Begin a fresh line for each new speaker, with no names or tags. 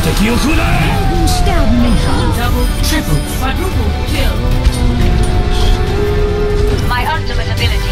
敵を振らえ
Sterben nicht.
Double, triple, quadruple kill.
My ultimate ability